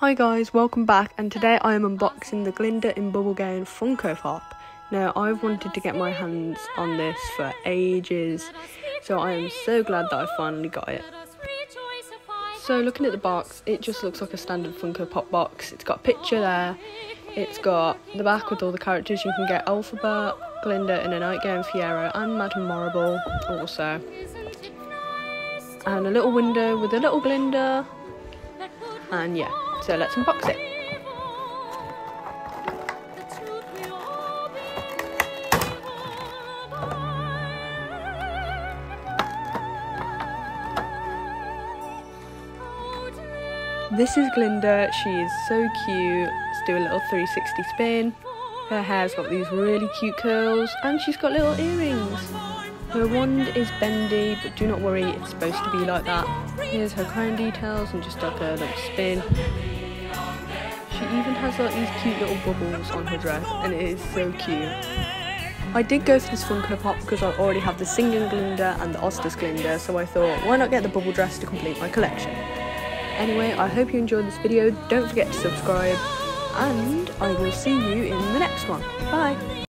Hi guys, welcome back, and today I am unboxing the Glinda in Bubblegum Funko Pop. Now, I've wanted to get my hands on this for ages, so I am so glad that I finally got it. So looking at the box, it just looks like a standard Funko Pop box. It's got a picture there, it's got the back with all the characters. You can get Alphabet, Glinda in a nightgown, Fiero and Madame Marble also. And a little window with a little Glinda, and yeah. So let's unbox it. This is Glinda. She is so cute. Let's do a little 360 spin. Her hair's got these really cute curls and she's got little earrings. Her wand is bendy, but do not worry, it's supposed to be like that. Here's her crown details and just like a little spin. She even has like these cute little bubbles on her dress, and it is so cute. I did go for this Funko Pop because I already have the Singing Glinda and the Oscars Glinda, so I thought, why not get the bubble dress to complete my collection? Anyway, I hope you enjoyed this video. Don't forget to subscribe, and I will see you in the next one. Bye!